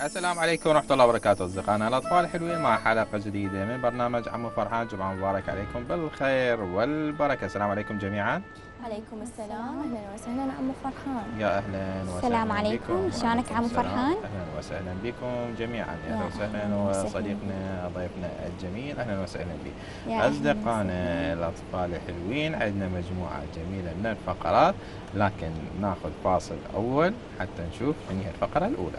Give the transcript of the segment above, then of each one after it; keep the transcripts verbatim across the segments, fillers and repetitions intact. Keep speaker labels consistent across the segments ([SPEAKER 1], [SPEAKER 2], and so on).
[SPEAKER 1] السلام عليكم ورحمة الله وبركاته أصدقائنا الأطفال الحلوين مع حلقة جديدة من برنامج عمو فرحان. جمعة مبارك عليكم بالخير والبركة. السلام عليكم جميعا.
[SPEAKER 2] عليكم السلام، أهلا وسهلا عمو فرحان.
[SPEAKER 1] يا أهلا وسهلا
[SPEAKER 3] السلام عليكم،
[SPEAKER 1] بكم.
[SPEAKER 3] شلونك عمو فرحان؟
[SPEAKER 1] أهلا وسهلا بكم جميعا. يا
[SPEAKER 3] يا
[SPEAKER 1] أهلا وسهلا
[SPEAKER 3] أهلاً وسهلاً.
[SPEAKER 1] وصديقنا ضيفنا الجميل أهلا وسهلا به.
[SPEAKER 3] يا أهلاً
[SPEAKER 1] أصدقائنا
[SPEAKER 3] وسهلاً.
[SPEAKER 1] الأطفال الحلوين عندنا مجموعة جميلة من الفقرات، لكن ناخذ فاصل أول حتى نشوف من هي الفقرة الأولى.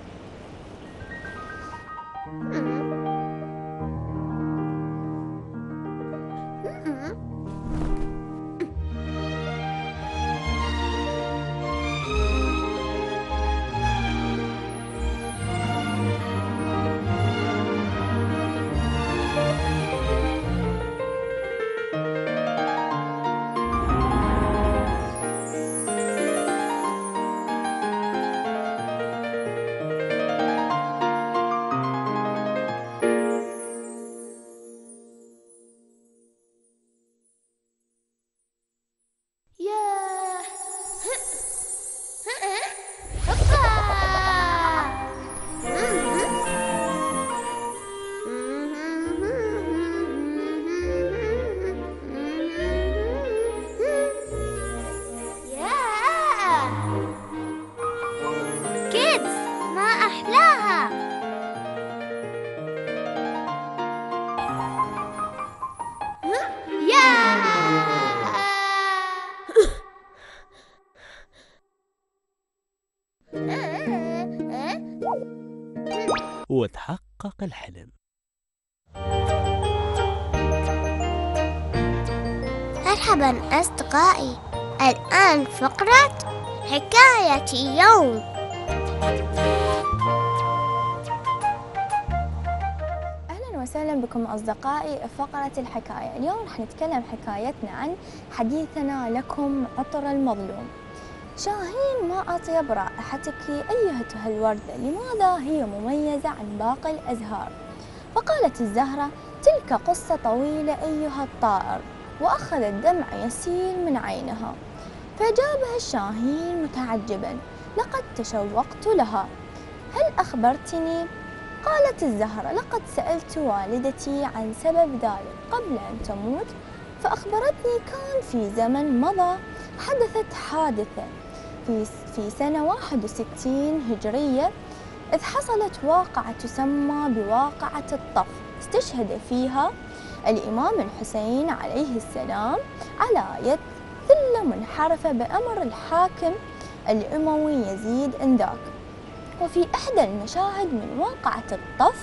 [SPEAKER 4] وتحقق الحلم.
[SPEAKER 5] مرحبا أصدقائي، الآن فقرة حكاية يوم.
[SPEAKER 2] أهلا وسهلا بكم أصدقائي في فقرة الحكاية. اليوم رح نتكلم حكايتنا عن حديثنا لكم عطر المظلوم. شاهين، ما أطيب رائحتك أيتها الوردة، لماذا هي مميزة عن باقي الأزهار؟ فقالت الزهرة: تلك قصة طويلة أيها الطائر. وأخذ الدمع يسيل من عينها، فأجابها الشاهين متعجبا: لقد تشوقت لها، هل أخبرتني؟ قالت الزهرة: لقد سألت والدتي عن سبب ذلك قبل أن تموت، فأخبرتني كان في زمن مضى حدثت حادثة في في سنة واحد وستين هجرية، إذ حصلت واقعة تسمى بواقعة الطف، استشهد فيها الإمام الحسين عليه السلام على يد ثلة منحرفة بأمر الحاكم الأموي يزيد أنذاك. وفي إحدى المشاهد من واقعة الطف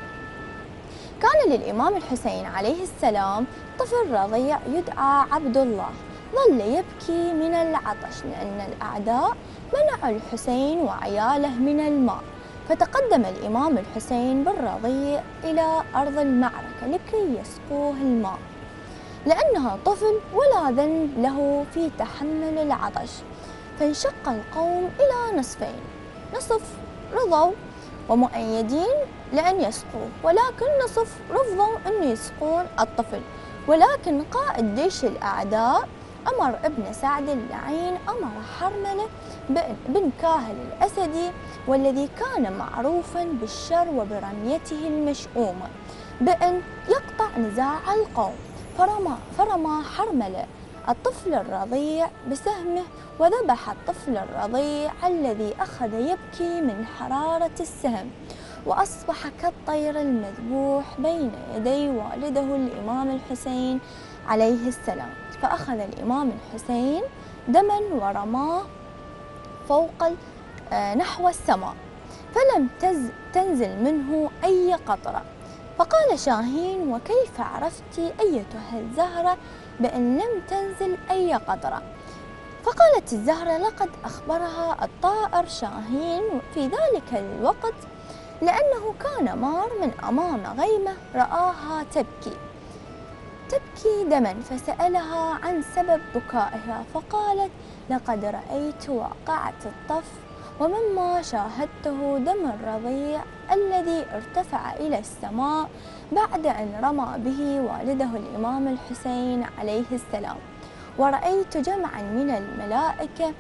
[SPEAKER 2] كان للإمام الحسين عليه السلام طفل رضيع يدعى عبد الله، ظل يبكي من العطش لأن الأعداء منعوا الحسين وعياله من الماء، فتقدم الإمام الحسين بالرضيع إلى أرض المعركة لكي يسقوه الماء، لأنه طفل ولا ذنب له في تحمل العطش. فانشق القوم إلى نصفين، نصف رضوا ومؤيدين لأن يسقوه، ولكن نصف رفضوا أن يسقون الطفل. ولكن قائد جيش الأعداء أمر ابن سعد اللعين أمر حرملة بن كاهل الأسدي، والذي كان معروفا بالشر وبرميته المشؤومة، بأن يقطع نزاع القوم. فرمى, فرمى حرملة الطفل الرضيع بسهمه، وذبح الطفل الرضيع الذي أخذ يبكي من حرارة السهم، وأصبح كالطير المذبوح بين يدي والده الإمام الحسين عليه السلام. فأخذ الإمام الحسين دما ورماه فوق نحو السماء، فلم تنزل منه أي قطرة. فقال شاهين: وكيف عرفت أيتها الزهرة بأن لم تنزل أي قطرة؟ فقالت الزهرة: لقد أخبرها الطائر شاهين في ذلك الوقت، لأنه كان مار من أمام غيمة رآها تبكي تبكي دما، فسألها عن سبب بكائها، فقالت: لقد رأيت واقعة الطف، ومما شاهدته دم الرضيع الذي ارتفع إلى السماء بعد أن رمى به والده الإمام الحسين عليه السلام، ورأيت جمعا من الملائكة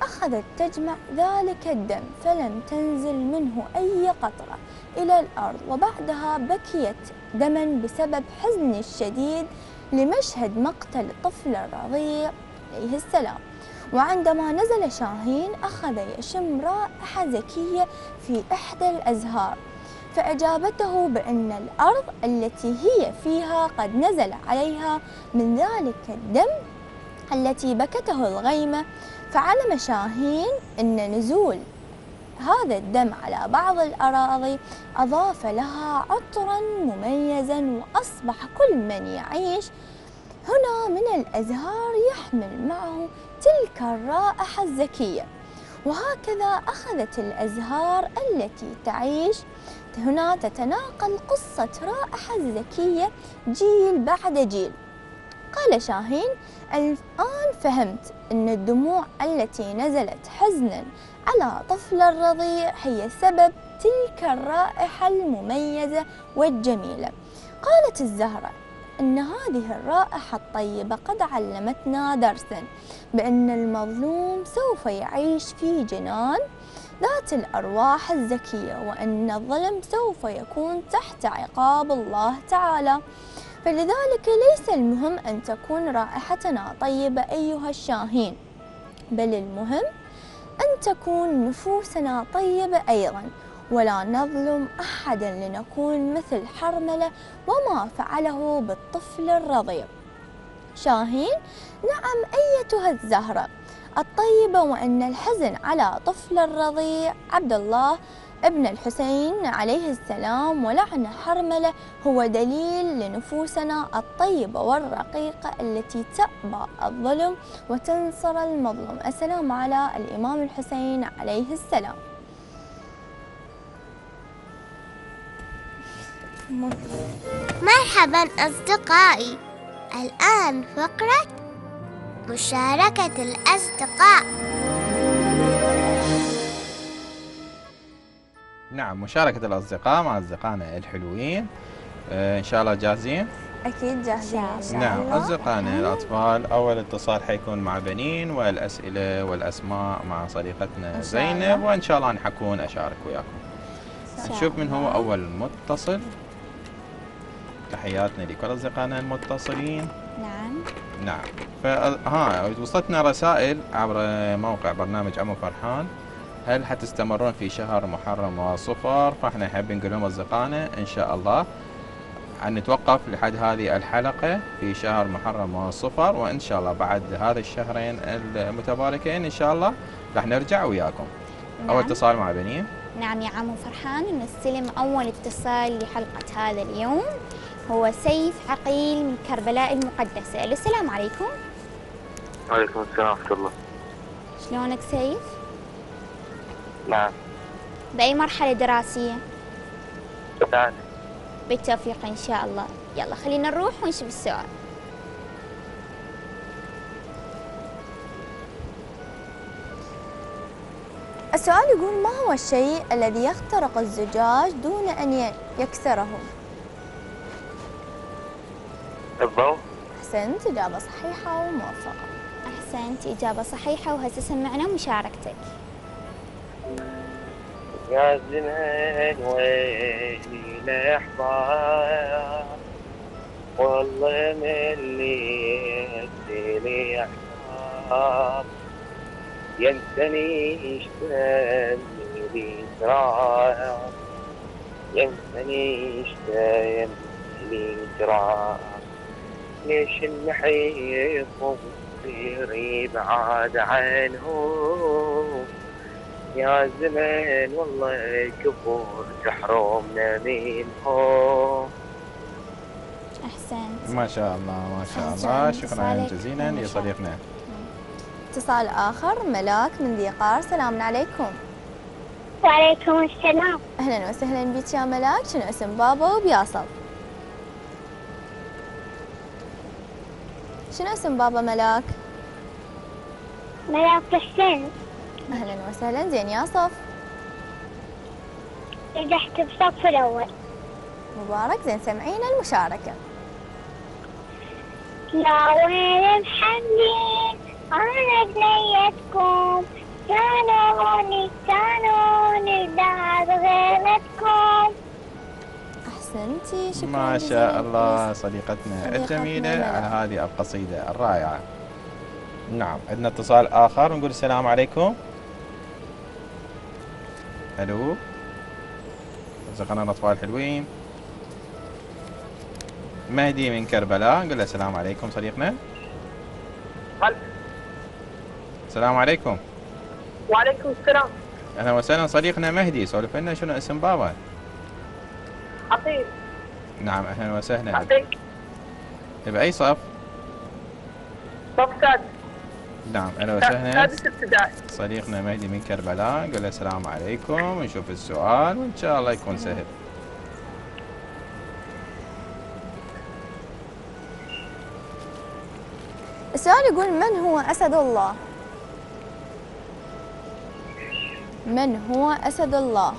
[SPEAKER 2] أخذت تجمع ذلك الدم فلم تنزل منه أي قطرة إلى الأرض، وبعدها بكيت دما بسبب حزن الشديد لمشهد مقتل الطفل الرضيع عليه السلام. وعندما نزل شاهين أخذ يشم رائحة زكية في إحدى الأزهار، فأجابته بأن الأرض التي هي فيها قد نزل عليها من ذلك الدم التي بكته الغيمة. فعلم شاهين أن نزول هذا الدم على بعض الأراضي أضاف لها عطرا مميزا، وأصبح كل من يعيش هنا من الأزهار يحمل معه تلك الرائحة الزكية. وهكذا أخذت الأزهار التي تعيش هنا تتناقل قصة رائحة زكية جيل بعد جيل. قال شاهين: الآن فهمت أن الدموع التي نزلت حزنا على طفل الرضيع هي سبب تلك الرائحة المميزة والجميلة. قالت الزهرة أن هذه الرائحة الطيبة قد علمتنا درسا، بأن المظلوم سوف يعيش في جنان ذات الأرواح الزكية، وأن الظلم سوف يكون تحت عقاب الله تعالى. فلذلك ليس المهم أن تكون رائحتنا طيبة أيها الشاهين، بل المهم أن تكون نفوسنا طيبة أيضا، ولا نظلم أحدا لنكون مثل حرملة وما فعله بالطفل الرضيع. شاهين: نعم أيتها الزهرة الطيبة، وأن الحزن على طفل الرضيع عبد الله ابن الحسين عليه السلام ولعن حرملة هو دليل لنفوسنا الطيبة والرقيقة التي تأبى الظلم وتنصر المظلوم. السلام على الإمام الحسين عليه السلام.
[SPEAKER 5] مرحبا أصدقائي، الآن فقرة مشاركة الأصدقاء.
[SPEAKER 1] نعم، مشاركة الأصدقاء مع أصدقائنا الحلوين. آه إن شاء الله جاهزين؟
[SPEAKER 2] أكيد جاهزين إن شاء
[SPEAKER 1] نعم،
[SPEAKER 2] الله.
[SPEAKER 1] أصدقائنا الأطفال، أول اتصال حيكون مع بنين، والأسئلة والأسماء مع صديقتنا زينب، وإن شاء الله نحكون أشارك وياكم. نشوف من هو أول متصل. تحياتنا لكل أصدقائنا المتصلين.
[SPEAKER 2] نعم
[SPEAKER 1] نعم. فها وصلتنا رسائل عبر موقع برنامج عمو فرحان، هل حتستمرون في شهر محرم وصفر؟ فاحنا حابين نقول لهم اصدقائنا ان شاء الله ان نتوقف لحد هذه الحلقه في شهر محرم وصفر، وان شاء الله بعد هذا الشهرين المتباركين ان شاء الله راح نرجع وياكم. نعم. اول اتصال مع بنين.
[SPEAKER 3] نعم يا عمو فرحان، نستلم اول اتصال لحلقه هذا اليوم، هو سيف عقيل من كربلاء المقدسه. السلام عليكم.
[SPEAKER 6] وعليكم السلام ورحمه الله.
[SPEAKER 3] شلونك سيف؟
[SPEAKER 6] نعم.
[SPEAKER 3] بأي مرحلة دراسية؟
[SPEAKER 6] نعم.
[SPEAKER 3] بالتوفيق إن شاء الله. يلا خلينا نروح ونشوف السؤال.
[SPEAKER 2] السؤال يقول: ما هو الشيء الذي يخترق الزجاج دون أن يكسره؟
[SPEAKER 6] الضوء.
[SPEAKER 2] أحسنت، إجابة صحيحة وموفقة.
[SPEAKER 3] أحسنت، إجابة صحيحة، وهسه سمعنا مشاركتك.
[SPEAKER 6] يا زمان ويلي الأحباب، والله من اللي يديني أحباب، ينسني اشتاني لي تراب، ينسني اشتاني لي تراب، ليش النحيف ومصيري بعاد عنه، يا زمان والله كبر تحرمنا منه.
[SPEAKER 3] أحسنت،
[SPEAKER 1] ما شاء الله ما شاء الله، شكرا جزيلا لصديقنا.
[SPEAKER 2] اتصال آخر، ملاك من ذي قار. السلام عليكم.
[SPEAKER 5] وعليكم السلام.
[SPEAKER 2] أهلا وسهلا بك يا ملاك، شنو اسم بابا وبياصل؟ شنو اسم بابا ملاك؟
[SPEAKER 5] ملاك حسين.
[SPEAKER 2] أهلا وسهلا. زين يا صف؟
[SPEAKER 5] نجحت بالصف الأول.
[SPEAKER 2] مبارك. زين سمعينا المشاركة.
[SPEAKER 5] يا ويل محمدين أنا بنيتكم، كانوني كانوني الدهر غيرتكم.
[SPEAKER 2] أحسنتي، شكرا
[SPEAKER 1] ما
[SPEAKER 2] جزيلا
[SPEAKER 1] شاء
[SPEAKER 2] لك.
[SPEAKER 1] الله صديقتنا
[SPEAKER 2] صديقتنا
[SPEAKER 1] الجميلة
[SPEAKER 2] ملك.
[SPEAKER 1] على هذه القصيدة الرائعة. نعم، عندنا اتصال آخر ونقول السلام عليكم. ألو، رزقنا الأطفال الحلوين. مهدي من كربلاء، نقول له السلام عليكم صديقنا. السلام عليكم.
[SPEAKER 7] وعليكم السلام.
[SPEAKER 1] أهلا وسهلا صديقنا مهدي، سولف لنا شنو اسم بابا؟
[SPEAKER 7] عطيك.
[SPEAKER 1] نعم أهلا وسهلا.
[SPEAKER 7] عطيك.
[SPEAKER 1] بأي صف؟
[SPEAKER 7] صف سادس.
[SPEAKER 1] نعم أهلا وسهلا.
[SPEAKER 7] سادس ابتدائي.
[SPEAKER 1] صديقنا مهدي من كربلاء، نقول له السلام عليكم ونشوف السؤال وإن شاء الله يكون سهل.
[SPEAKER 2] السؤال يقول: من هو أسد الله؟ من هو أسد الله؟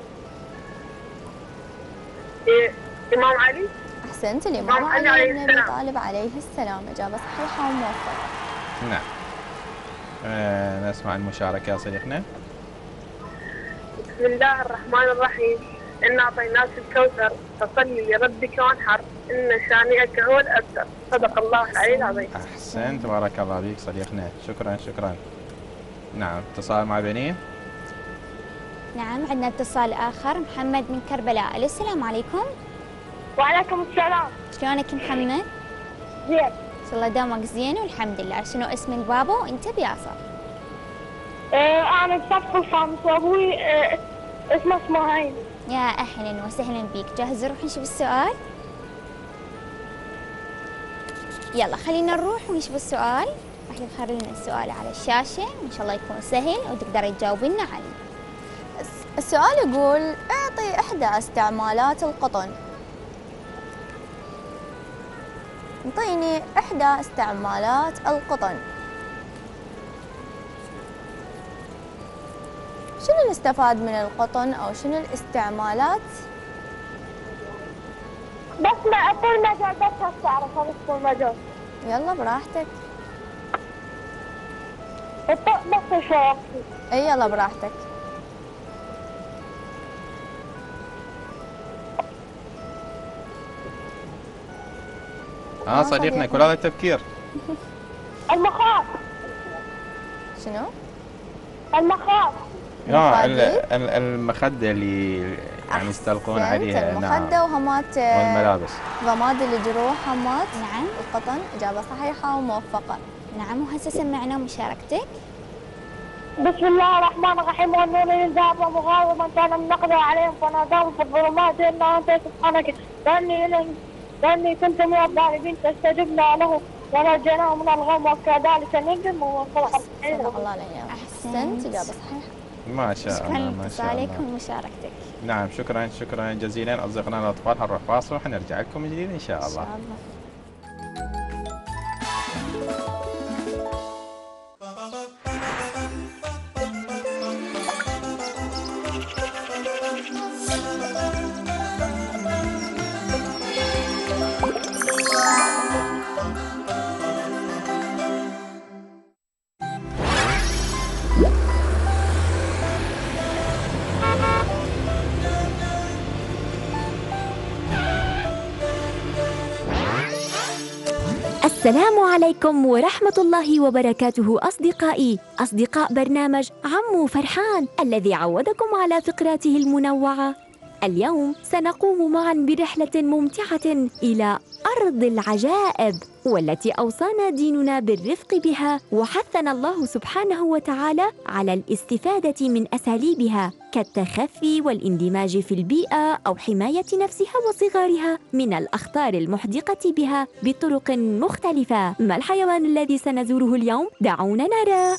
[SPEAKER 7] إيه، إمام علي.
[SPEAKER 2] أحسنت، الإمام
[SPEAKER 7] إمام علي
[SPEAKER 2] علي
[SPEAKER 7] عليه
[SPEAKER 2] بن أبي
[SPEAKER 7] السلام.
[SPEAKER 2] طالب عليه السلام. إجابة صحيحة وموفقة.
[SPEAKER 1] نعم. آه نسمع المشاركة يا صديقنا.
[SPEAKER 7] بسم الله الرحمن الرحيم. إنا أعطيناك الكوثر فصل لربك وانحر إن شانئك هو الأبتر. صدق الله العلي العظيم.
[SPEAKER 1] أحسنت، بارك الله بك صديقنا، شكرا شكرا. نعم، اتصال مع بنين.
[SPEAKER 3] نعم، عندنا اتصال آخر، محمد من كربلاء. ألو، السلام عليكم.
[SPEAKER 5] وعليكم السلام.
[SPEAKER 3] شلونك محمد؟
[SPEAKER 5] زين.
[SPEAKER 3] إن شاء الله دامك زين والحمد لله. شنو اسم البابا وأنت بياسر؟
[SPEAKER 5] آه أنا بصف الخامس وأبوي آه اسمه اسماعيل.
[SPEAKER 3] يا أهلا وسهلا بيك. جاهز نروح نشوف السؤال؟ يلا خلينا نروح ونشوف السؤال. راح يظهر لنا السؤال على الشاشة وإن شاء الله يكون سهل وتقدري تجاوبين عليه.
[SPEAKER 2] السؤال يقول: اعطي إحدى استعمالات القطن. انطيني إحدى استعمالات القطن. شنو اللي استفاد من القطن أو شنو الاستعمالات؟
[SPEAKER 5] بس ما أطول مجال، بس هسه أعرفها بس طول مجال.
[SPEAKER 2] يلا براحتك.
[SPEAKER 5] الطق بس شوي.
[SPEAKER 2] اي يلا براحتك.
[SPEAKER 1] اه
[SPEAKER 2] آه،
[SPEAKER 1] صديقنا
[SPEAKER 2] صديقنا.
[SPEAKER 1] كل هذا التفكير.
[SPEAKER 5] المخاط.
[SPEAKER 2] شنو؟
[SPEAKER 5] المخاط.
[SPEAKER 1] اه ال-
[SPEAKER 2] المخادير؟
[SPEAKER 1] ال- المخدة اللي يعني يستلقون
[SPEAKER 2] أحسنت،
[SPEAKER 1] عليها. نعم،
[SPEAKER 2] المخدة وهمات
[SPEAKER 1] والملابس.
[SPEAKER 2] ضماد الجروح، همات
[SPEAKER 3] نعم.
[SPEAKER 2] القطن. إجابة صحيحة وموفقة.
[SPEAKER 3] نعم، وهسه سمعنا مشاركتك.
[SPEAKER 5] بسم الله الرحمن الرحيم. والنور الذهب ومغاضبا كان من نقضي عليهم فناداهم في الظلمات إلا أنت سبحانك لأني إليه لأني كنت من الظالمين فاستجبنا له ونجيناه من الغم وكذلك ننجي المرسلين.
[SPEAKER 2] صدق الله العلي. أحسنت، إجابة صحيحة.
[SPEAKER 1] ما شاء
[SPEAKER 3] شكرا
[SPEAKER 1] الله ما شاء
[SPEAKER 3] لاتصالك
[SPEAKER 1] الله.
[SPEAKER 3] ومشاركتك.
[SPEAKER 1] نعم، شكرا شكرا جزيلا أصدقائنا الأطفال. حنروح فاصل وحنرجع لكم من جديد إن شاء
[SPEAKER 2] إن
[SPEAKER 1] الله.
[SPEAKER 2] شاء الله.
[SPEAKER 8] السلام عليكم ورحمة الله وبركاته أصدقائي، أصدقاء برنامج عمو فرحان الذي عودكم على فقراته المنوعة. اليوم سنقوم معا برحلة ممتعة إلى أرض العجائب، والتي أوصانا ديننا بالرفق بها، وحثنا الله سبحانه وتعالى على الاستفادة من أساليبها كالتخفي والاندماج في البيئة أو حماية نفسها وصغارها من الأخطار المحدقة بها بطرق مختلفة. ما الحيوان الذي سنزوره اليوم؟ دعونا نرى.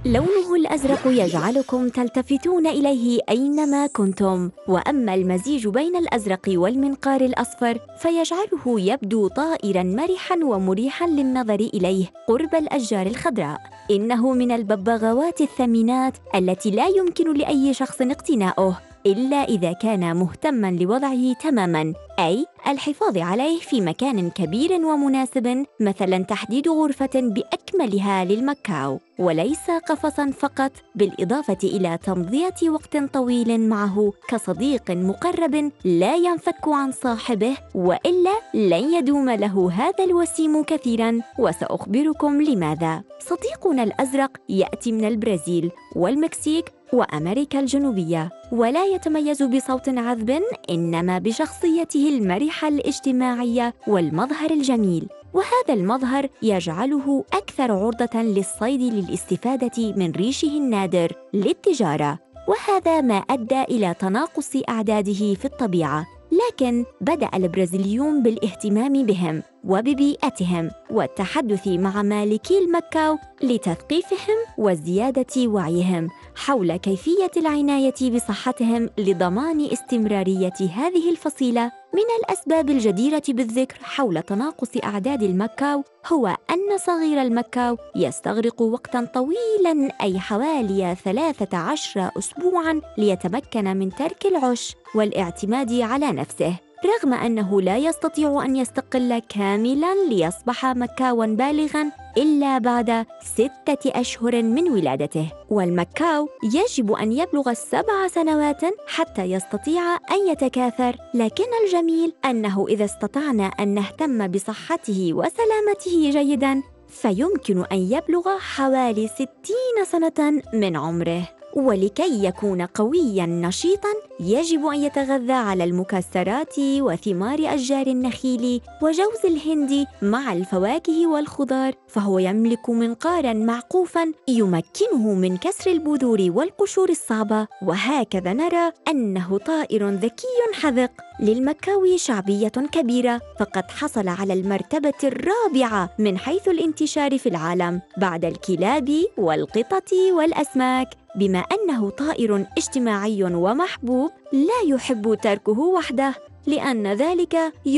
[SPEAKER 8] لونه الأزرق يجعلكم تلتفتون إليه أينما كنتم، وأما المزيج بين الأزرق والمنقار الأصفر فيجعله يبدو طائراً مرحاً ومريحاً للنظر إليه قرب الأشجار الخضراء. إنه من الببغاوات الثمينات التي لا يمكن لأي شخص اقتناؤه إلا إذا كان مهتماً لوضعه تماماً، أي الحفاظ عليه في مكان كبير ومناسب، مثلاً تحديد غرفة بأكملها للمكاو وليس قفصاً فقط، بالإضافة إلى تمضية وقت طويل معه كصديق مقرب لا ينفك عن صاحبه، وإلا لن يدوم له هذا الوسيم كثيراً، وسأخبركم لماذا. صديقنا الأزرق يأتي من البرازيل والمكسيك وأمريكا الجنوبية، ولا يتميز بصوت عذب، إنما بشخصيته المرحة الاجتماعية والمظهر الجميل، وهذا المظهر يجعله أكثر عرضة للصيد للاستفادة من ريشه النادر للتجارة، وهذا ما أدى إلى تناقص أعداده في الطبيعة. لكن بدأ البرازيليون بالاهتمام بهم وببيئتهم والتحدث مع مالكي المكاو لتثقيفهم وزيادة وعيهم حول كيفية العناية بصحتهم لضمان استمرارية هذه الفصيلة. من الأسباب الجديرة بالذكر حول تناقص أعداد المكاو هو أن صغير المكاو يستغرق وقتاً طويلاً، أي حوالي ثلاثة عشر أسبوعاً، ليتمكن من ترك العش والاعتماد على نفسه، رغم أنه لا يستطيع أن يستقل كاملاً ليصبح مكاواً بالغاً إلا بعد ستة أشهر من ولادته. والمكاو يجب أن يبلغ السبع سنوات حتى يستطيع أن يتكاثر، لكن الجميل أنه إذا استطعنا أن نهتم بصحته وسلامته جيداً فيمكن أن يبلغ حوالي ستين سنة من عمره. ولكي يكون قوياً نشيطاً يجب أن يتغذى على المكسرات وثمار أشجار النخيل وجوز الهند مع الفواكه والخضار، فهو يملك منقاراً معقوفاً يمكنه من كسر البذور والقشور الصعبة. وهكذا نرى أنه طائر ذكي حذق. للمكاو شعبية كبيرة، فقد حصل على المرتبة الرابعة من حيث الانتشار في العالم بعد الكلاب والقطط والأسماك، بما أنه طائر اجتماعي ومحبوب لا يحب تركه وحده، لأن ذلك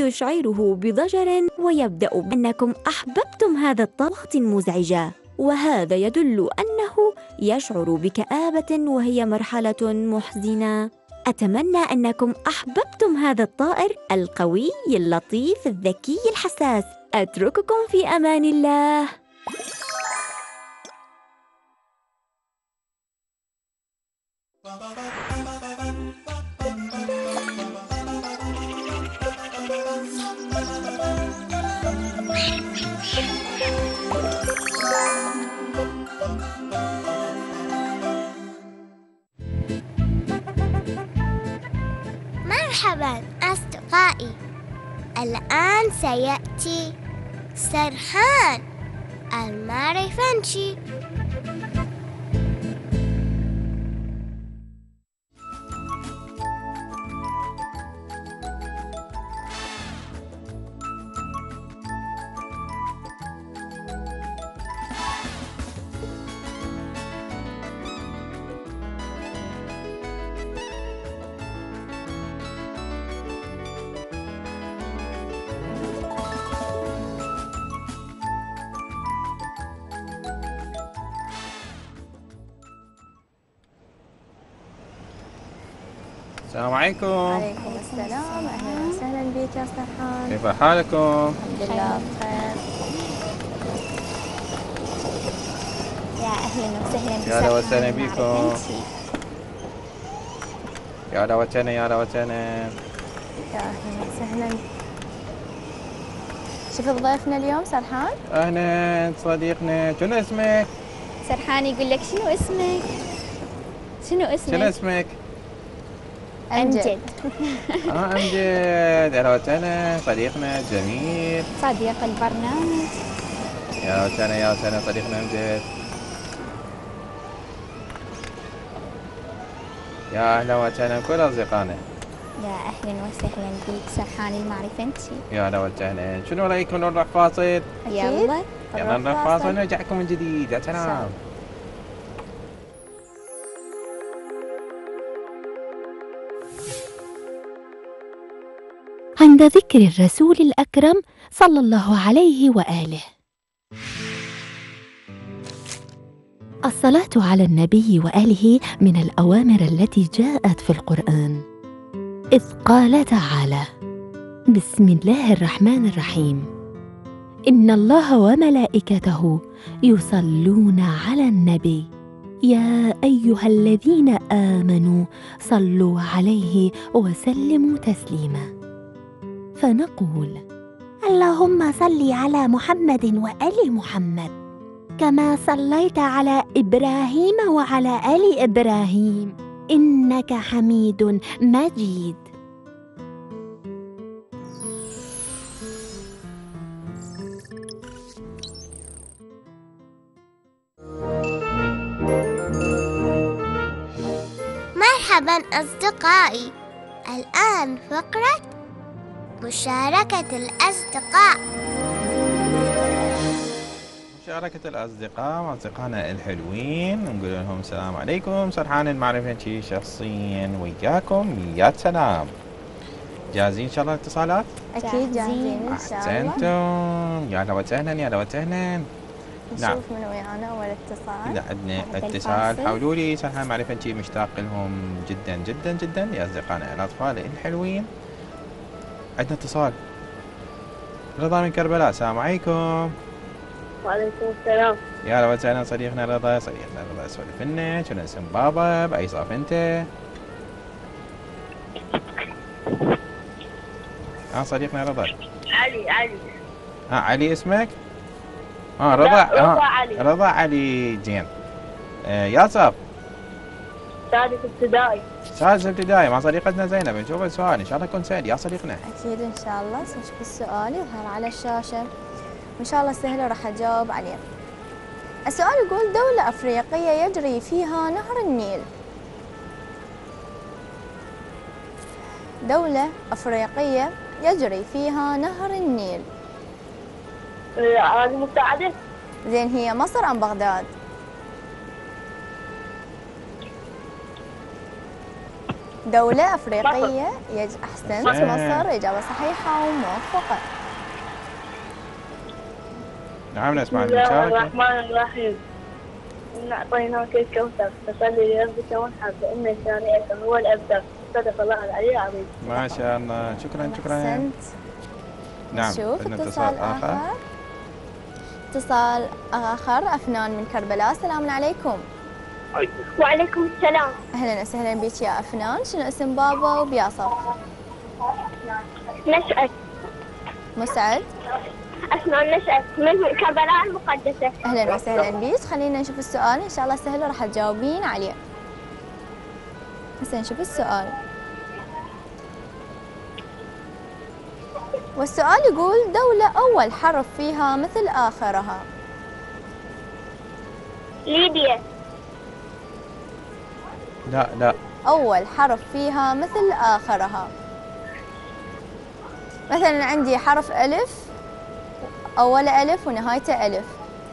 [SPEAKER 8] يشعره بضجر، ويبدأ بأنكم أحببتم هذا الطائر المزعجة، وهذا يدل أنه يشعر بكآبة وهي مرحلة محزنة. أتمنى أنكم أحببتم هذا الطائر القوي اللطيف الذكي الحساس. أترككم في أمان الله.
[SPEAKER 9] مرحبا أصدقائي، الآن سيأتي سرحان المعرفنشي.
[SPEAKER 1] السلام عليكم.
[SPEAKER 2] وعليكم السلام، أهلا وسهلا بك يا سرحان.
[SPEAKER 1] كيف حالكم؟
[SPEAKER 2] الحمد لله بخير.
[SPEAKER 3] يا أهلا وسهلا
[SPEAKER 1] يا هلا وسهلا بكم. يا هلا وسهلا يا هلا وسهلا.
[SPEAKER 2] يا أهلا وسهلا. شفت ضيفنا اليوم سرحان؟
[SPEAKER 1] أهلا صديقنا، شنو اسمك؟
[SPEAKER 3] سرحان يقول لك شنو اسمك؟ شنو اسمك؟
[SPEAKER 1] شنو اسمك؟
[SPEAKER 3] أمجد.
[SPEAKER 1] اه أمجد، أهلا وسهلا صديقنا جميل.
[SPEAKER 3] صديق البرنامج.
[SPEAKER 1] يا هلا وسهلا يا وسهلا صديقنا أمجد. يا أهلا وسهلا كل أصدقائنا.
[SPEAKER 3] يا أهلا وسهلا بك سرحان المعرفنشي.
[SPEAKER 1] يا هلا وسهلا، شنو رأيكم نروح فاصل؟
[SPEAKER 3] يلا
[SPEAKER 1] يلا نروح فاصل ونرجعكم من جديد. يا سلام.
[SPEAKER 8] عند ذكر الرسول الأكرم صلى الله عليه وآله. الصلاة على النبي وآله من الأوامر التي جاءت في القرآن، إذ قال تعالى: بسم الله الرحمن الرحيم، إن الله وملائكته يصلون على النبي يا أيها الذين آمنوا صلوا عليه وسلموا تسليما. فنقول: اللهم صل على محمد وآل محمد كما صليت على إبراهيم وعلى آل إبراهيم إنك حميد مجيد.
[SPEAKER 9] مرحبا أصدقائي، الآن فقرة مشاركة الأصدقاء.
[SPEAKER 1] مشاركة الأصدقاء مع أصدقائنا الحلوين، نقول لهم السلام عليكم، سرحان المعرفة شي شخصيا وياكم. يا سلام، جاهزين إن شاء الله الاتصالات؟
[SPEAKER 2] أكيد جاهزين إن شاء الله.
[SPEAKER 1] أحسنتم، يا لو وسهلا يا لو وسهلا.
[SPEAKER 2] نشوف من ويانا أول اتصال.
[SPEAKER 1] إذا عندنا اتصال حولوا لي، سرحان المعرفة شي مشتاق لهم جدا جدا جدا يا أصدقائنا الأطفال الحلوين. عندنا اتصال، رضا من كربلاء، السلام عليكم.
[SPEAKER 5] وعليكم السلام.
[SPEAKER 1] يا لو وسهلا صديقنا رضا، صديقنا رضا يسولف لنا. شنو اسم بابا؟ بأي صف أنت؟ ها صديقنا رضا؟
[SPEAKER 5] علي. علي.
[SPEAKER 1] ها علي اسمك؟ ها رضا.
[SPEAKER 5] لا، رضا
[SPEAKER 1] ها
[SPEAKER 5] علي.
[SPEAKER 1] رضا علي، زين. آه يا صف؟
[SPEAKER 5] سادس ابتدائي.
[SPEAKER 1] سادس ابتدائي مع صديقتنا زينب. نشوف السؤال ان شاء الله يكون سهل يا صديقنا.
[SPEAKER 2] أكيد إن شاء الله. سنشوف السؤال يظهر على الشاشة وإن شاء الله سهل وراح أجاوب عليه. السؤال يقول: دولة أفريقية يجري فيها نهر النيل. دولة أفريقية يجري فيها نهر النيل.
[SPEAKER 5] هذه مساعدة.
[SPEAKER 2] زين، هي مصر أم بغداد؟ دولة أفريقية يج... أحسنت،
[SPEAKER 1] مصر.
[SPEAKER 2] مصر. إجابة صحيحة وموفقة.
[SPEAKER 1] نعم نسمع
[SPEAKER 5] بسم الله
[SPEAKER 1] المشاركة.
[SPEAKER 5] الرحمن الرحيم. إن أعطيناك الكوثر فصلي لربك وانحر فإن شانئك هو الأبتر. صدق الله العلي العظيم.
[SPEAKER 1] ما شاء الله، شكرا شكرا.
[SPEAKER 2] أحسنت.
[SPEAKER 1] نعم،
[SPEAKER 2] شوف
[SPEAKER 1] عندنا
[SPEAKER 2] اتصال آخر. اتصال آخر، أفنان من كربلاء، السلام عليكم.
[SPEAKER 5] وعليكم السلام.
[SPEAKER 2] أهلا وسهلا بك يا أفنان، شنو اسم بابا وبياصف؟
[SPEAKER 5] نشأت.
[SPEAKER 2] مسعد.
[SPEAKER 5] أسماء نشأت من كربلاء المقدسة.
[SPEAKER 2] أهلا وسهلا بك. خلينا نشوف السؤال إن شاء الله سهل وراح تجاوبين عليه. هسه نشوف السؤال، والسؤال يقول: دولة أول حرف فيها مثل آخرها.
[SPEAKER 5] ليبيا.
[SPEAKER 1] لا لا،
[SPEAKER 2] أول حرف فيها مثل آخرها. مثلا عندي حرف ألف، أول ألف ونهايته ألف.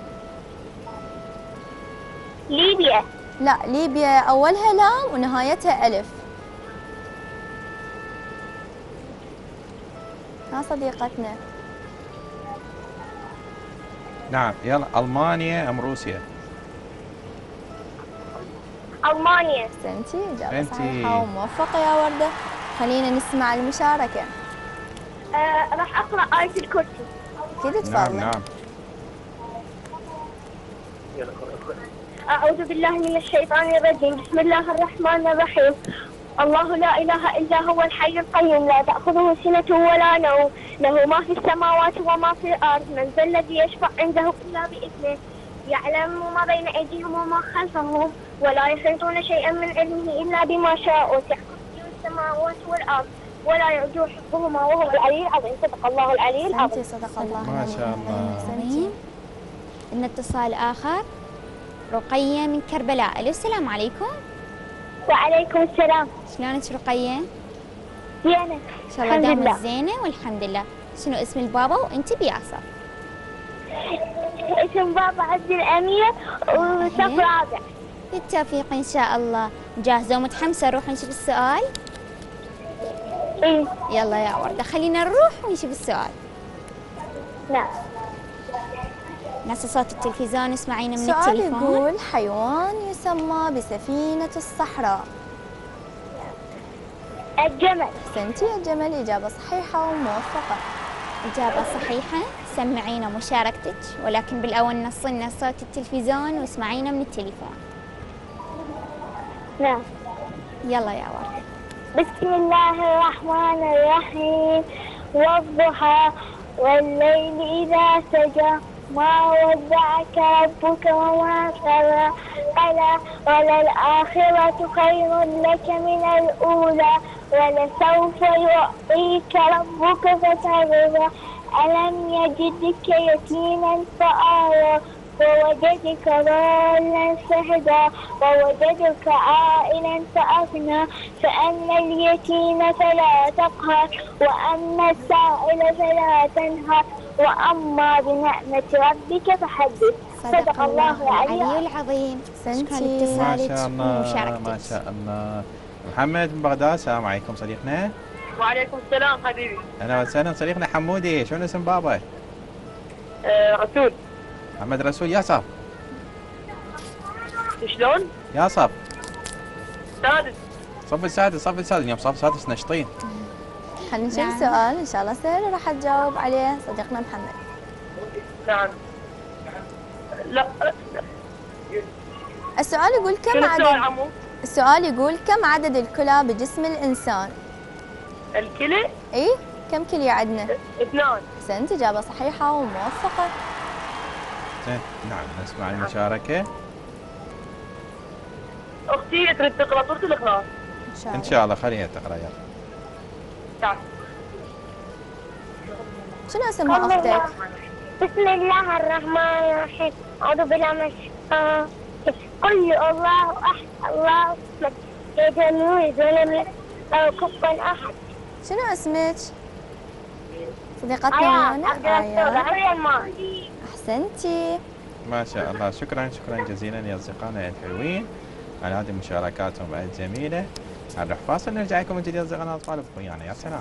[SPEAKER 5] ليبيا.
[SPEAKER 2] لا، ليبيا أولها لام ونهايتها ألف. ها صديقتنا.
[SPEAKER 1] نعم يلا، ألمانيا أم روسيا؟
[SPEAKER 5] ألمانيا.
[SPEAKER 2] أحسنتي، إجابة
[SPEAKER 1] أنتي.
[SPEAKER 2] صحيحة وموفقة يا وردة. خلينا نسمع المشاركة.
[SPEAKER 5] آه، راح أقرأ آية الكرسي.
[SPEAKER 2] أكيد
[SPEAKER 1] نعم
[SPEAKER 2] تفضلي.
[SPEAKER 1] نعم.
[SPEAKER 5] أعوذ بالله من الشيطان الرجيم. بسم الله الرحمن الرحيم. الله لا إله إلا هو الحي القيوم لا تأخذه سنة ولا نوم له ما في السماوات وما في الأرض من ذا الذي يشفع عنده إلا بإذنه يعلم ما بين أيديهم وما خلفهم ولا يحيطون شيئا من علمه إلا بما شاء وسع كرسيه السماوات والأرض ولا يعجو حفظهما وهو العلي العظيم. صدق الله العلي العظيم.
[SPEAKER 2] صدق الله
[SPEAKER 1] ما شاء الله.
[SPEAKER 2] أحسنتي.
[SPEAKER 3] إن اتصال آخر، رقية من كربلاء. ألو السلام عليكم.
[SPEAKER 5] وعليكم السلام.
[SPEAKER 3] شلونك رقية؟
[SPEAKER 5] زينة.
[SPEAKER 3] إن شاء الله دائما زينة والحمد لله. شنو اسم البابا وأنت بياسر؟
[SPEAKER 5] اسم بابا عبد الأمير وصف رابع.
[SPEAKER 3] بالتوفيق إن شاء الله. جاهزة ومتحمسة نروح نشوف السؤال؟
[SPEAKER 5] إيه.
[SPEAKER 3] يلا يا وردة خلينا نروح ونشوف السؤال.
[SPEAKER 5] نعم.
[SPEAKER 3] نفس صوت التلفزيون اسمعينا من
[SPEAKER 2] السؤال
[SPEAKER 3] التليفون.
[SPEAKER 2] يقول حيوان يسمى بسفينة الصحراء.
[SPEAKER 5] الجمل.
[SPEAKER 2] أحسنتي، الجمل. إجابة صحيحة وموفقة.
[SPEAKER 3] إجابة صحيحة. سمعينا مشاركتك، ولكن بالأول نصلنا صوت التلفزيون واسمعينا من التليفون.
[SPEAKER 5] نعم.
[SPEAKER 3] يلا يا وردة.
[SPEAKER 5] بسم الله الرحمن الرحيم. والضحى والليل إذا سجى ما ودعك ربك وما قلى قلى وللآخرة خير لك من الأولى ولسوف يعطيك ربك فترضى ألم يجدك يتيما فآوى ووجدك ضالا فهدى ووجدك عائلا فأغنى فأما اليتيم فلا تقهر وأما السائل فلا تنهر وأما بنعمة ربك فحدث. صدق الله العلي
[SPEAKER 3] العظيم.
[SPEAKER 2] أحسنتي.
[SPEAKER 1] ما شاء الله ما شاء الله. محمد من بغداد، السلام عليكم صديقنا.
[SPEAKER 7] وعليكم السلام حبيبي.
[SPEAKER 1] اهلا وسهلا صديقنا حمودي، شنو اسم بابا؟
[SPEAKER 7] آه رسول.
[SPEAKER 1] محمد رسول. يا صف.
[SPEAKER 7] شلون؟
[SPEAKER 1] يا صف.
[SPEAKER 7] سادس.
[SPEAKER 1] صف السادس. صف السادس. اليوم صف السادس نشطين.
[SPEAKER 2] خلينا نشوف
[SPEAKER 3] نعم.
[SPEAKER 2] السؤال إن شاء الله سهل راح تجاوب عليه صديقنا محمد.
[SPEAKER 7] نعم. لا.
[SPEAKER 2] السؤال يقول كم
[SPEAKER 7] شنو السؤال
[SPEAKER 2] عدد
[SPEAKER 7] عمو؟
[SPEAKER 2] السؤال يقول كم عدد الكلى بجسم الإنسان؟
[SPEAKER 7] الكلى؟
[SPEAKER 2] إيه؟ كم كلية عندنا؟
[SPEAKER 7] اثنان.
[SPEAKER 2] أحسنت، إجابة صحيحة وموفقة.
[SPEAKER 1] زين، نعم نسمع المشاركة.
[SPEAKER 7] اختي تريد تقرا سورة الاخلاص.
[SPEAKER 2] إن شاء
[SPEAKER 1] ان
[SPEAKER 2] الله.
[SPEAKER 1] شاء الله خليها تقرا يلا.
[SPEAKER 7] تعال.
[SPEAKER 2] شنو اسم أختك؟
[SPEAKER 5] بسم الله الرحمن الرحيم. أعوذ بالله من الشيطان. قل الله أحد الله الصمد لم يلد ولم يولد له كفوا أحد.
[SPEAKER 2] شنو اسمك؟ صديقتنا
[SPEAKER 5] آيات
[SPEAKER 2] معنا
[SPEAKER 5] عبد
[SPEAKER 2] آيات.
[SPEAKER 5] الرحمن.
[SPEAKER 2] أحسنتي.
[SPEAKER 1] ما شاء الله. شكرا شكرا جزيلا يا اصدقائنا الحلوين على هذه مشاركاتهم الجميله. نروح فاصل نرجع لكم من جديد اصدقائنا الاطفال ابقوا ويانا. يا سلام.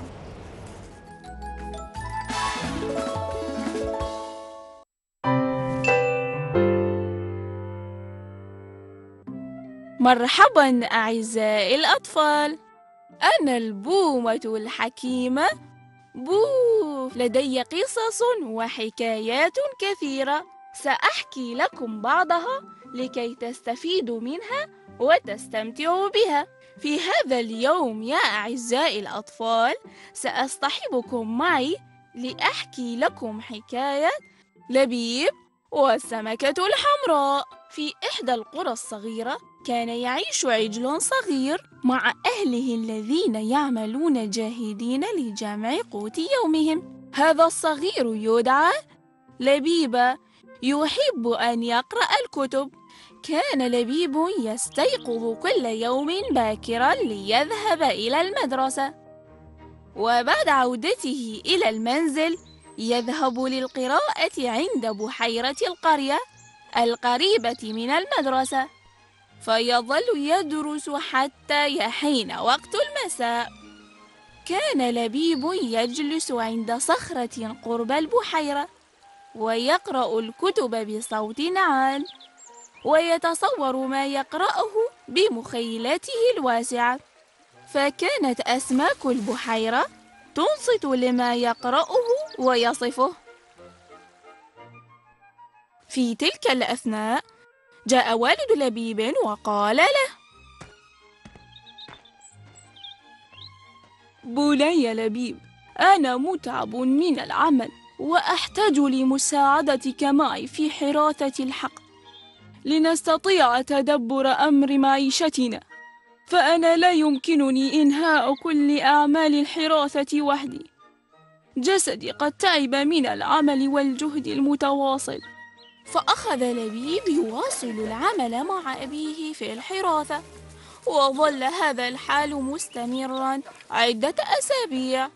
[SPEAKER 10] مرحبا أعزائي الأطفال، أنا البومة الحكيمة بو. لدي قصص وحكايات كثيرة سأحكي لكم بعضها لكي تستفيدوا منها وتستمتعوا بها. في هذا اليوم يا أعزائي الأطفال سأصطحبكم معي لأحكي لكم حكاية لبيب والسمكة الحمراء. في إحدى القرى الصغيرة كان يعيش عجل صغير مع أهله الذين يعملون جاهدين لجمع قوت يومهم. هذا الصغير يدعى لبيب، يحب أن يقرأ الكتب. كان لبيب يستيقظ كل يوم باكرا ليذهب إلى المدرسة، وبعد عودته إلى المنزل يذهب للقراءة عند بحيرة القرية القريبة من المدرسة، فيظل يدرس حتى يحين وقت المساء. كان لبيب يجلس عند صخرة قرب البحيرة ويقرأ الكتب بصوت عال، ويتصور ما يقرأه بمخيلته الواسعة. فكانت أسماك البحيرة تنصت لما يقرأه ويصفه. في تلك الأثناء جاء والد لبيب وقال له: بني لبيب، أنا متعب من العمل وأحتاج لمساعدتك معي في حراثة الحقل لنستطيع تدبر أمر معيشتنا، فأنا لا يمكنني إنهاء كل أعمال الحراثة وحدي. جسدي قد تعب من العمل والجهد المتواصل. فأخذ لبيب يواصل العمل مع أبيه في الحراثة، وظل هذا الحال مستمرا عدة أسابيع.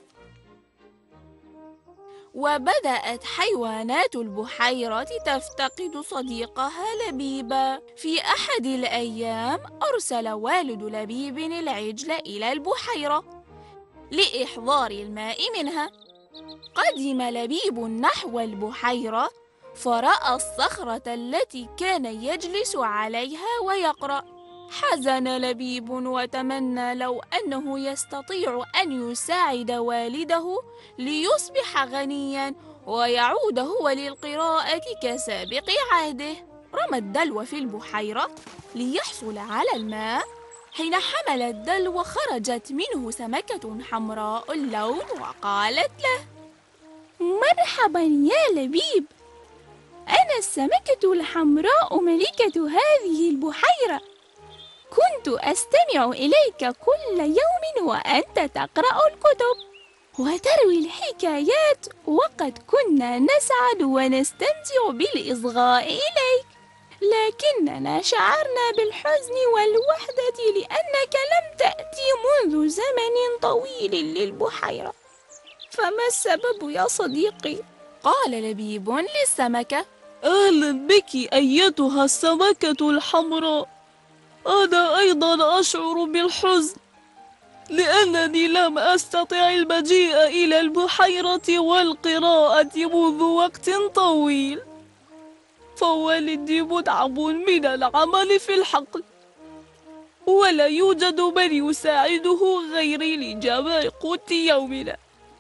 [SPEAKER 10] وبدأت حيوانات البحيرة تفتقد صديقها لبيب. في أحد الأيام أرسل والد لبيب العجل إلى البحيرة لإحضار الماء منها. قدم لبيب نحو البحيرة فرأى الصخرة التي كان يجلس عليها ويقرأ. حزن لبيب وتمنى لو أنه يستطيع أن يساعد والده ليصبح غنياً ويعود هو للقراءة كسابق عهده. رمى الدلو في البحيرة ليحصل على الماء. حين حمل الدلو خرجت منه سمكة حمراء اللون وقالت له:
[SPEAKER 11] مرحبا يا لبيب، أنا السمكة الحمراء ملكة هذه البحيرة. كنت أستمع إليك كل يوم وأنت تقرأ الكتب وتروي الحكايات، وقد كنا نسعد ونستمتع بالإصغاء إليك، لكننا شعرنا بالحزن والوحدة لأنك لم تأتي منذ زمن طويل للبحيرة. فما السبب يا صديقي؟
[SPEAKER 10] قال لبيب للسمكة:
[SPEAKER 11] أهلا بك أيتها السمكة الحمراء. أنا أيضا أشعر بالحزن لأنني لم أستطع المجيء إلى البحيرة والقراءة منذ وقت طويل، فوالدي متعب من العمل في الحقل ولا يوجد من يساعده غيري لجمع قوت يومنا.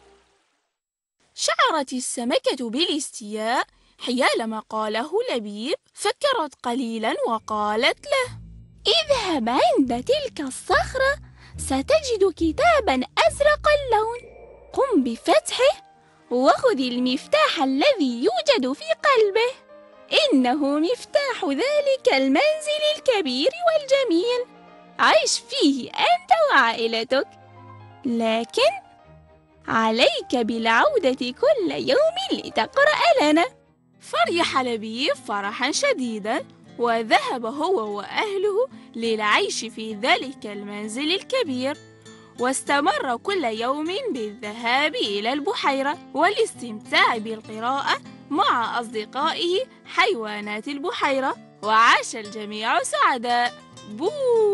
[SPEAKER 10] شعرت السمكة بالاستياء حيالما قاله لبيب، فكرت قليلا وقالت له:
[SPEAKER 11] اذهب عند تلك الصخرة ستجد كتابا أزرق اللون، قم بفتحه وخذ المفتاح الذي يوجد في قلبه، إنه مفتاح ذلك المنزل الكبير والجميل، عيش فيه أنت وعائلتك، لكن عليك بالعودة كل يوم لتقرأ لنا.
[SPEAKER 10] فرح لبيب فرحا شديدا وذهب هو وأهله للعيش في ذلك المنزل الكبير، واستمر كل يوم بالذهاب إلى البحيرة والاستمتاع بالقراءة مع أصدقائه حيوانات البحيرة، وعاش الجميع سعداء. بو.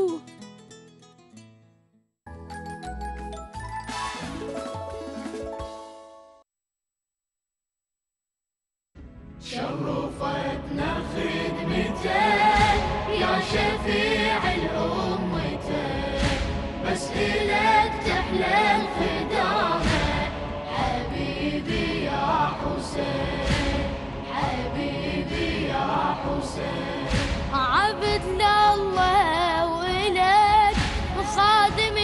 [SPEAKER 12] شرفتنا خدمتك يا شفيع الأمتك، بس إلك تحلى الخدامة حبيبي يا حسين، حبيبي يا حسين.
[SPEAKER 9] عبدنا الله وإلك خادم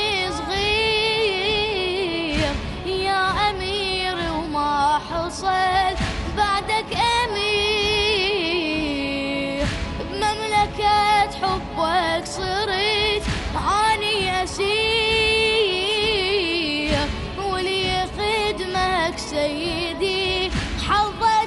[SPEAKER 9] صغير يا أمير، وما حصل بعدك أمير، بمملكة حبك صرت عاني أسير، ولي خدمك سيدي حظك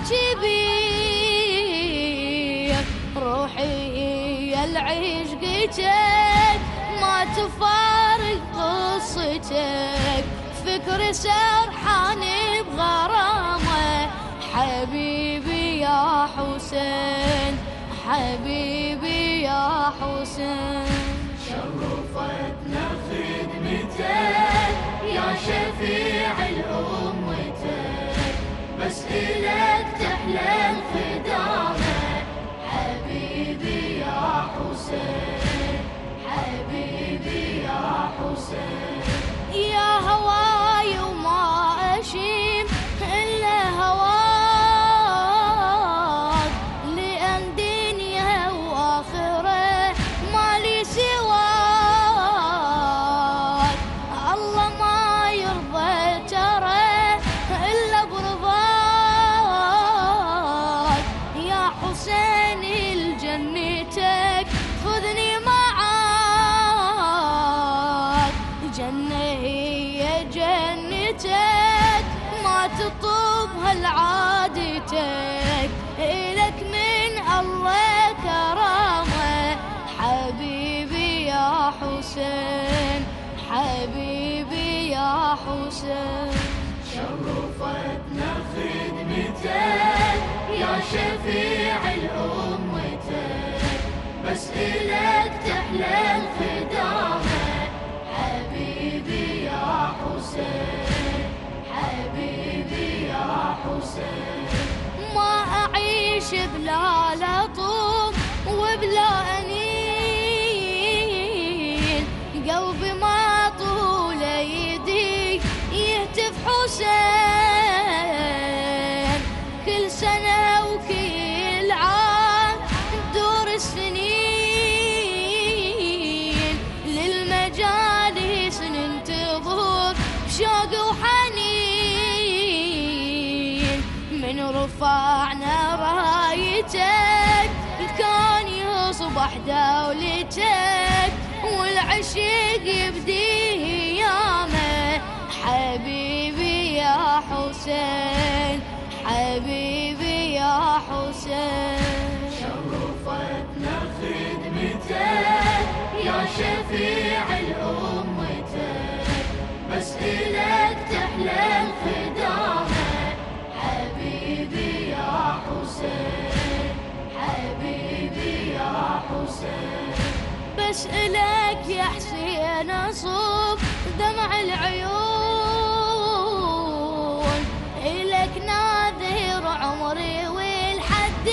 [SPEAKER 9] كبير، روحي يا العشقتك ما تفارق قصتك، فكر سرحان بغرامه حبيبي يا حسين، حبيبي يا حسين.
[SPEAKER 12] شرفتنا خدمتك يا شفيع الأمتك، بس إلك تحلى الخدامة حبيبي يا حسين، حبيبي يا حسين.
[SPEAKER 9] يا هواي وما أشيم إلا هواك، لأن دنيا وآخرة مالي سواك، الله ما يرضى ترى إلا برضاك، يا حسين لجنتك خذني معاك، جنة هي جنتك ما تطوبها لعادتك، إلك من الله كرامة حبيبي يا حسين، حبيبي يا حسين.
[SPEAKER 12] شرفتنا خدمتك يا شفيع الأمتك، بس إلك تحلى الخدامة حبيبي يا حسين،
[SPEAKER 9] ما أعيش بلا لطم وبلا أنين، قلبي ما طول يدي يهتف حسين. كل سنة وكل عام تدور السنين، للمجالس ننتظر بشوق وحنين. من رفعنا رايتك الكون يصبح دولتك، والعشق يبديه يامه. حبيبي يا حسين، حبيبي يا حسين.
[SPEAKER 12] شرفتنا خدمتك يا شفيع الأمتك، بس إلك تحلى الخدامة. حبيبي يا حسين، حبيبي يا حسين.
[SPEAKER 9] بس إلك يا حسين أصب دمع العيون، إلك ناذر عمري والحد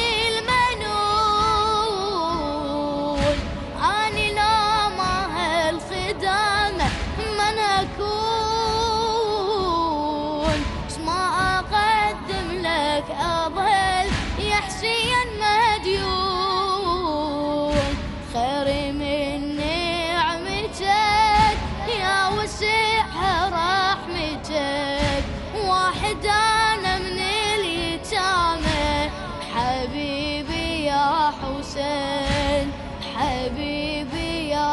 [SPEAKER 9] المنون. أني لا ما هالخدامة من أكون، ما أقدم لك أظل يا حسين مديون. خير من نعمتك يا وسعها رحمتك، واحد أنا من اليتامى. حبيبي يا حسين، حبيبي يا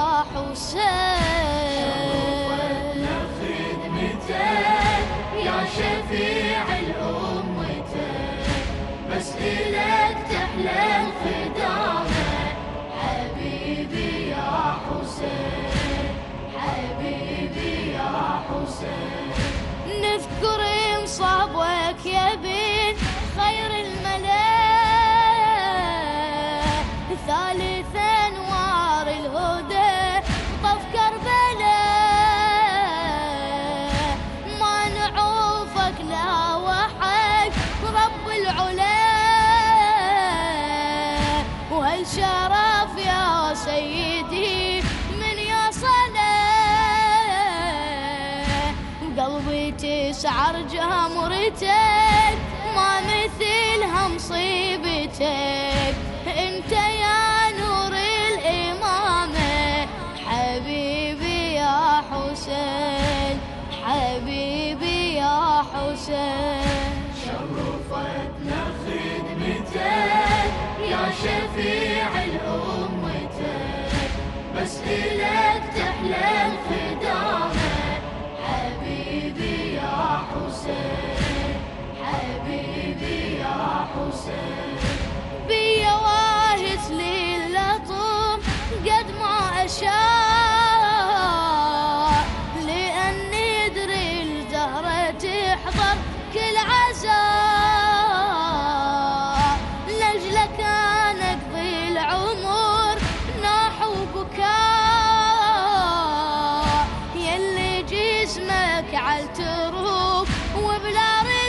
[SPEAKER 9] حسين.
[SPEAKER 12] شرفتنا خدمتك يا شفيع الأمتك، بس إلك تحلى الخدامة. حبيبي يا حسين، حبيبي يا حسين.
[SPEAKER 9] نذكر مصابك يا بن خير الملا، ثالث انوار الهدى طف كربلاء. ما نعوفك لا وحق رب العلا، وهالشرف يا سيدي من يا صلاة. قلبي تسعر جمرتك ما مثلها مصيبتك، انت يا نور الامامه. حبيبي يا حسين، حبيبي يا حسين.
[SPEAKER 12] شرفتنا خدمتك يا شفيع الأمتك، بس إلك تحلى الخدامة. حبيبي يا حسين، حبيبي يا حسين.
[SPEAKER 9] بيا واهس للطم قد ما أشاء، لأني أدري الزهرة تحضر كل عزاء. لأجلك أنا أقضي العمر ناح وبكاء، يلي جسمك عالتروب وبلا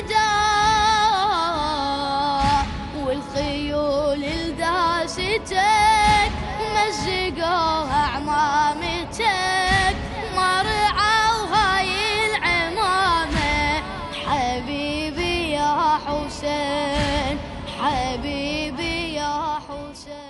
[SPEAKER 9] رداء. والخيول الداستك مزقوها عمامتك، ما رعوا هاي العمامة. حبيبي يا حسين، حبيبي يا حسين.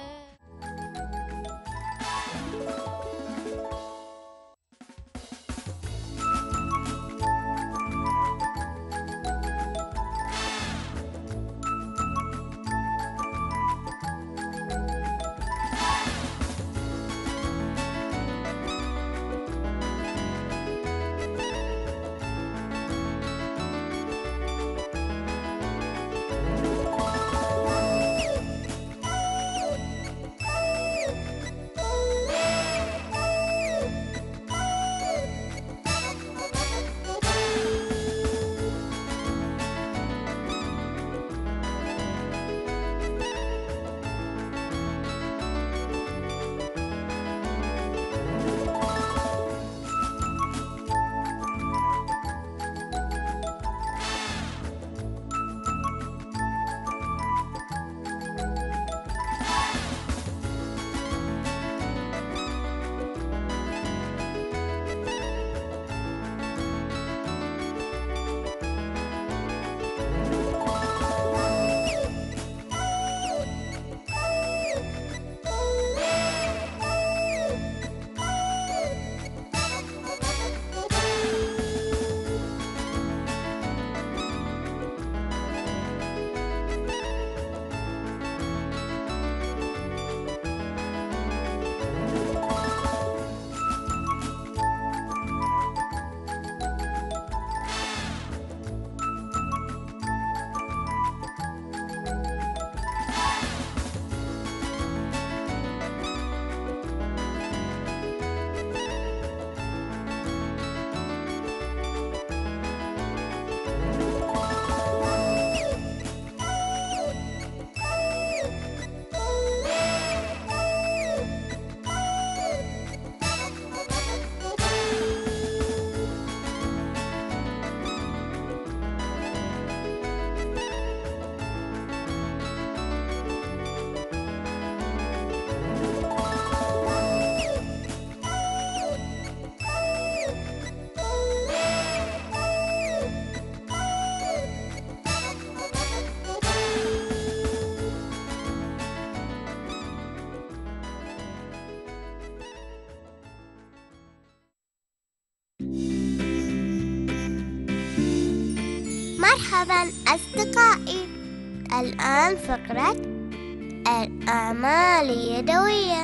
[SPEAKER 13] مرحبا أصدقائي. الآن فقرة الأعمال اليدوية.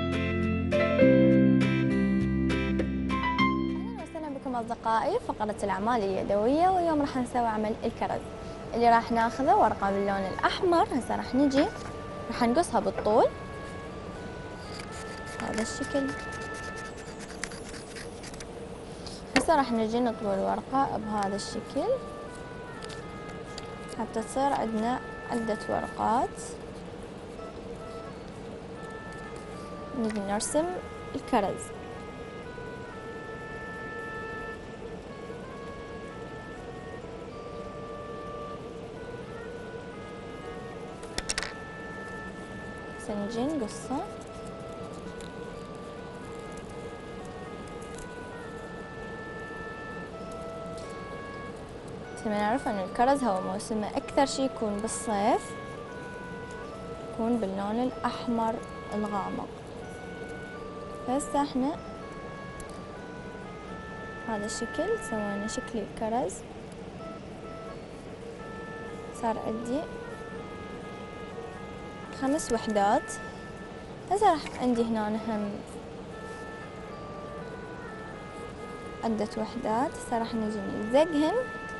[SPEAKER 2] أهلا وسهلا بكم أصدقائي فقرة الأعمال اليدوية، واليوم راح نسوي عمل الكرز اللي راح ناخذه ورقة باللون الأحمر. هسه راح نجي راح نقصها بالطول هذا الشكل. هسه راح نجي نطوي الورقة بهذا الشكل حتى تصير عندنا عدة ورقات. نجي نرسم الكرز. هسه نجي نقصه مثل ما نعرف أن الكرز هو موسمه أكثر شي يكون بالصيف، يكون باللون الأحمر الغامق. هسه احنا هذا الشكل سوينا شكل الكرز، صار عندي خمس وحدات. هسه راح عندي هنا هم عدة وحدات. هسه راح نجي نلزقهن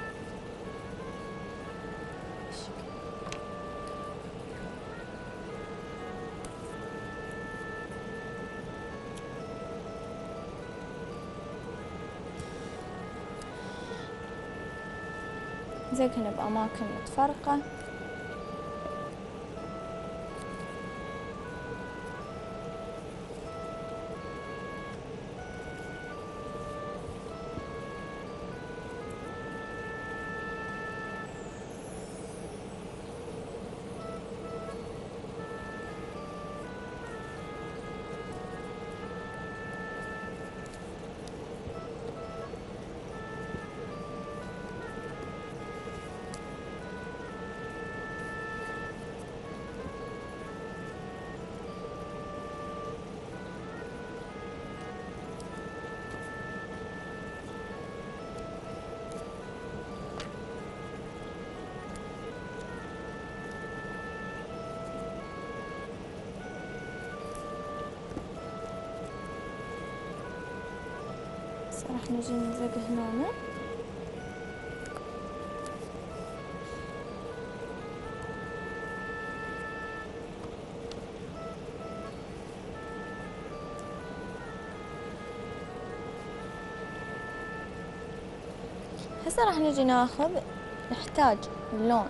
[SPEAKER 2] نلزقهن بأماكن متفرقة. راح نجي نلزق هنا. هسه راح نجي ناخذ نحتاج اللون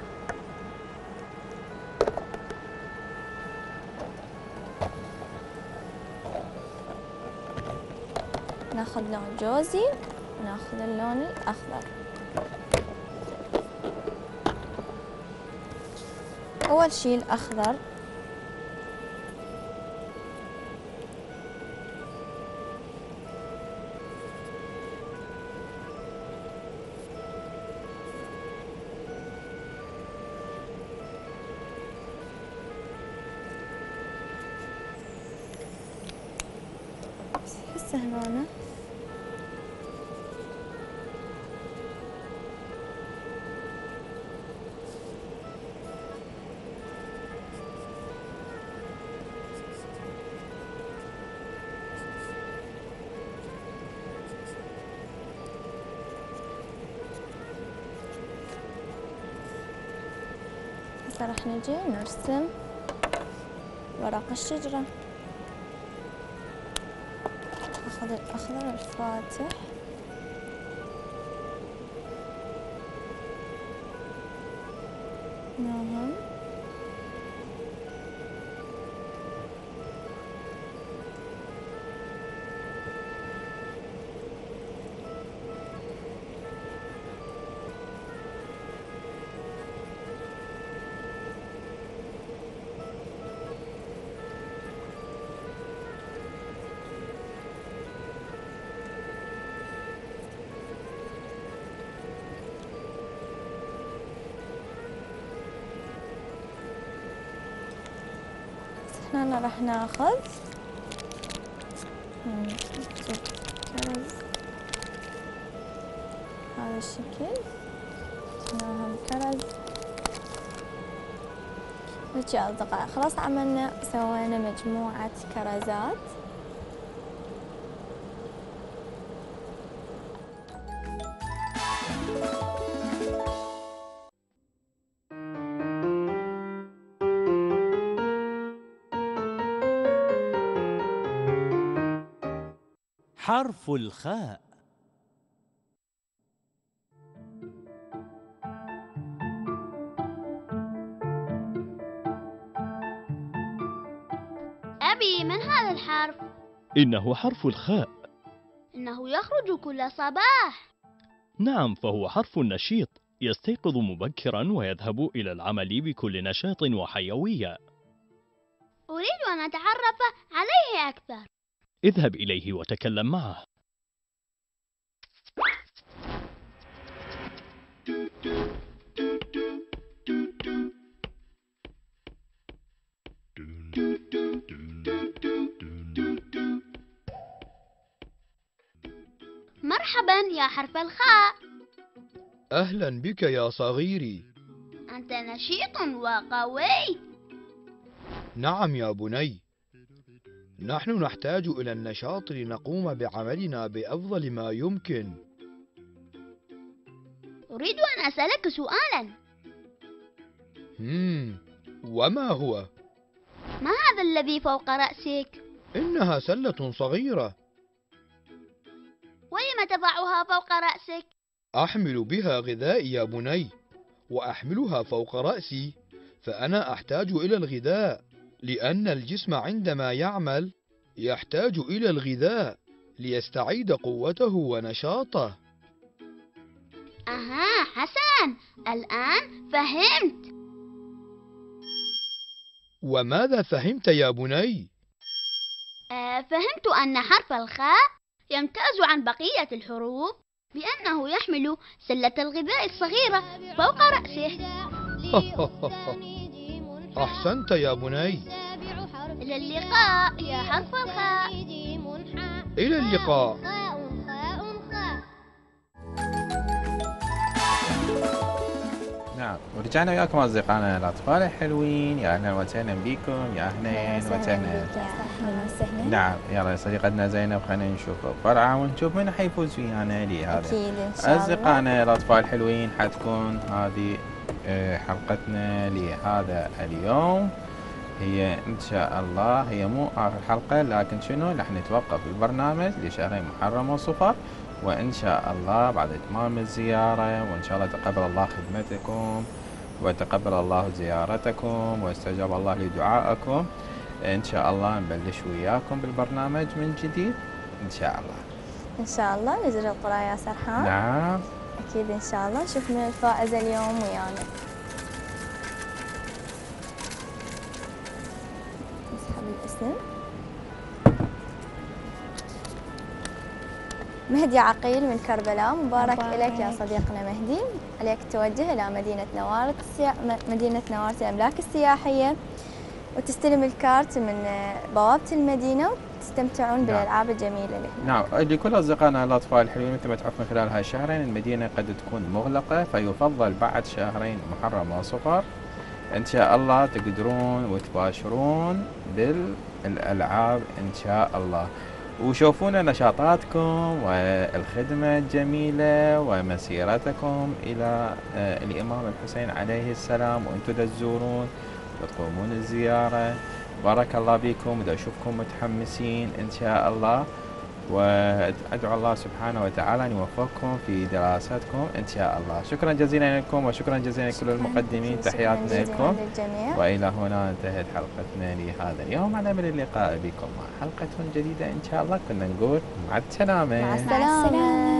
[SPEAKER 2] ناخذ لون جوزي وناخذ اللون الأخضر. أول شي الأخضر هسه هنا هسه راح نجي نرسم ورق الشجرة. أخذ الأخضر الفاتح نعم هنا راح ناخذ كرز هذا الشكل حطيناها الكرز. هيك يا أصدقاء خلاص عملنا سوينا مجموعة كرزات.
[SPEAKER 4] حرف الخاء.
[SPEAKER 14] أبي من هذا الحرف؟
[SPEAKER 15] إنه حرف الخاء.
[SPEAKER 14] إنه يخرج كل صباح.
[SPEAKER 15] نعم، فهو حرف نشيط يستيقظ مبكرا ويذهب إلى العمل بكل نشاط وحيوية.
[SPEAKER 14] أريد أن أتعرف عليه أكثر.
[SPEAKER 15] اذهب إليه وتكلم معه.
[SPEAKER 14] مرحبا يا حرف الخاء.
[SPEAKER 16] أهلا بك يا صغيري.
[SPEAKER 14] أنت نشيط وقوي.
[SPEAKER 16] نعم يا بني، نحن نحتاج إلى النشاط لنقوم بعملنا بأفضل ما يمكن.
[SPEAKER 14] أريد أن أسألك سؤالا.
[SPEAKER 16] مم. وما هو؟
[SPEAKER 14] ما هذا الذي فوق رأسك؟
[SPEAKER 16] إنها سلة صغيرة.
[SPEAKER 14] ولم تضعها فوق رأسك؟
[SPEAKER 16] أحمل بها غذائي يا بني، وأحملها فوق رأسي فأنا أحتاج إلى الغذاء، لأن الجسم عندما يعمل يحتاج إلى الغذاء ليستعيد قوته ونشاطه.
[SPEAKER 14] أها حسن، الآن فهمت.
[SPEAKER 16] وماذا فهمت يا بني؟
[SPEAKER 14] آه فهمت أن حرف الخاء يمتاز عن بقية الحروف بأنه يحمل سلة الغذاء الصغيرة فوق رأسه.
[SPEAKER 16] أحسنت يا بني.
[SPEAKER 14] إلى اللقاء يا حرف الخاء.
[SPEAKER 16] إلى اللقاء.
[SPEAKER 1] نعم، ورجعنا وياكم أصدقائنا الأطفال الحلوين. يا أهلا وسهلا بكم. يا أهلا وسهلا. نعم، يلا صديقتنا زينب خلينا نشوف فرعة ونشوف من حيفوز ويانا لهذا.
[SPEAKER 2] أكيد إن شاء الله.
[SPEAKER 1] أصدقائنا الأطفال الحلوين، حتكون هذه حلقتنا لهذا اليوم. هي إن شاء الله هي مو آخر حلقة، لكن شنو رح نتوقف البرنامج لشهرين محرم وصفر، وإن شاء الله بعد إتمام الزيارة وإن شاء الله تقبل الله خدمتكم وتقبل الله زيارتكم واستجاب الله لدعائكم. إن شاء الله نبلش وياكم بالبرنامج من جديد إن شاء الله.
[SPEAKER 2] إن شاء الله نجري القرى يا سرحان.
[SPEAKER 1] نعم
[SPEAKER 2] أكيد إن شاء الله. شفنا الفائزة اليوم ويانا. نسحب الاسم. مهدي عقيل من كربلاء. مبارك لك يا صديقنا مهدي. عليك توجه إلى مدينة نوارة السيا... مدينة نوارة الأملاك السياحية وتستلم الكارت من بوابة المدينة وتستمتعون نعم. بالألعاب الجميلة اللي
[SPEAKER 1] نعم. لكل أصدقائنا الأطفال الحلوين، مثل ما تعرفون خلال هاي الشهرين المدينة قد تكون مغلقة، فيفضل بعد شهرين محرم وصفر إن شاء الله تقدرون وتباشرون بالألعاب إن شاء الله، وشوفونا نشاطاتكم والخدمة الجميلة ومسيرتكم إلى الإمام الحسين عليه السلام وأنتم تزورون وتقومون الزيارة. بارك الله بكم، ودا أشوفكم متحمسين إن شاء الله، وأدعو الله سبحانه وتعالى أن يوفقكم في دراستكم إن شاء الله. شكرا جزيلا لكم وشكرا جزيلا لكل المقدمين. تحياتنا لكم، وإلى هنا انتهت حلقتنا لهذا اليوم. على أمل اللقاء بكم مع حلقة جديدة إن شاء الله. كنا نقول مع السلامة.
[SPEAKER 2] مع السلامة.